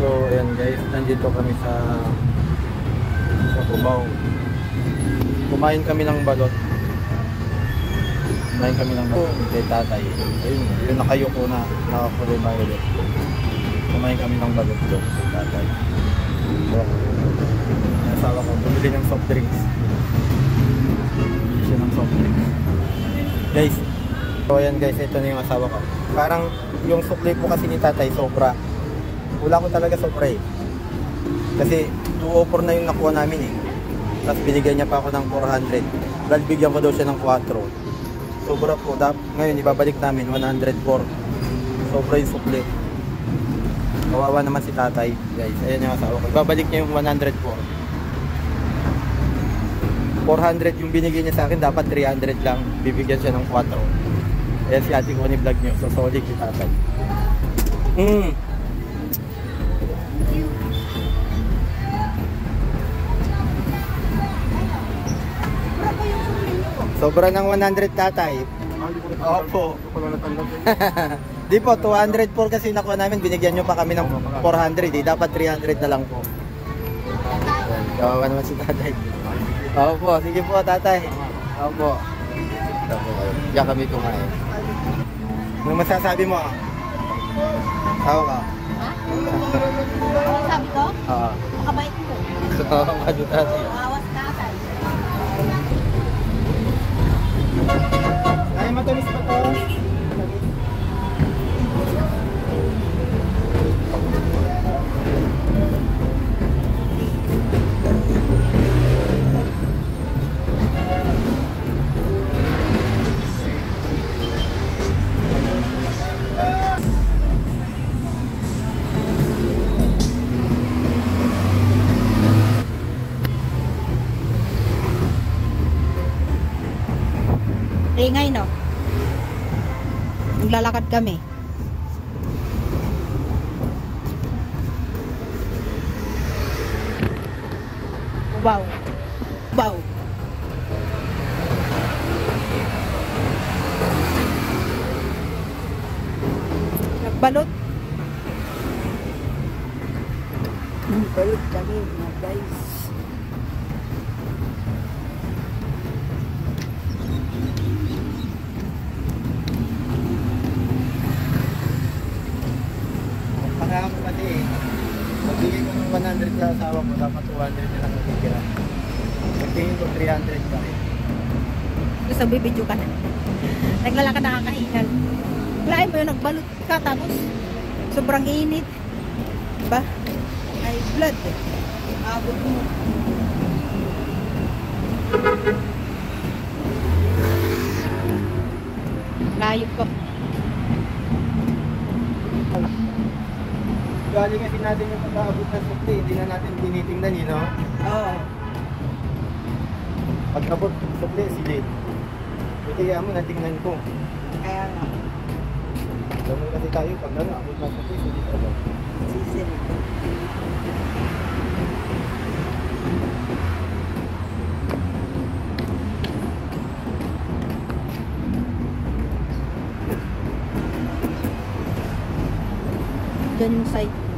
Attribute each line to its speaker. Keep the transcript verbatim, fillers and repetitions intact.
Speaker 1: So ayan guys, nandito kami sa sa Cubao. Kumain kami ng balot. Kumain kami ng balot kay tatay. Ayun, yung nakayuko na, nakakulay violet. Kumain kami ng balot doon kay tatay. So, yung asawa ko, bumili ng soft drinks. Bumili siya ng soft drinks. Guys, so ayan guys, ito na yung asawa ko. Parang yung sukli po kasi ni tatay sobra. Wala ko talaga sobra eh. Kasi two oh four na yung nakuha namin eh. Tapos binigyan niya pa ako ng four hundred. Dahil bigyan ko daw siya ng four. Sobra po. Ngayon ibabalik namin one hundred four. Sobra yung sukli. Kawawa naman si tatay guys. Ayan yung asawa ko. Ibabalik niya yung one hundred four. four hundred yung binigyan niya sa akin. Dapat three hundred lang. Bibigyan siya ng four. Ayan si ate ko ni vlog niyo. So solid si tatay. Hmm. Sobra ng one hundred tatay. Opo. Di po, two hundred four kasi nakuha namin. Binigyan nyo pa kami ng four hundred. Eh. Dapat three hundred na lang po. Kawawa naman si tatay. Opo, sige po tatay. Opo. Diyan kami kumain. Ano masasabi mo? Tawa ka?
Speaker 2: Ano sabi ko?
Speaker 1: Oo.
Speaker 2: Makabait mo.
Speaker 1: Oo, madu tatay.
Speaker 2: Awas tatay.
Speaker 1: Ay, matamis pa to.
Speaker 2: Ingay no? Naglalakad kami. Wow. Wow. Nagbalot. Nagbalot kami mga guys.
Speaker 1: Kaya ako pati eh, magbigay ko ng one hundred sa asawa ko, dapat two hundred na lang magkikira. Magtingin ko three hundred pa rin.
Speaker 2: Gusto bibidyo ka na. Naglalakad nakakahingal. Lain mo yun, nagbalot ka tapos sobrang init. Diba? Ay blood eh. Abot mo. Layo ko.
Speaker 1: Galing kasi natin yung pag-aabot ng sukli, hindi na natin tinitingnan yun, no?
Speaker 2: Oo.
Speaker 1: Pag-abot ng sukli, silid. E kaya mo, natingnan ko.
Speaker 2: Kaya nga.
Speaker 1: Ganun kasi tayo, pag ano, abot ng sukli, silid agad.
Speaker 2: Sisil. Diyan yung site.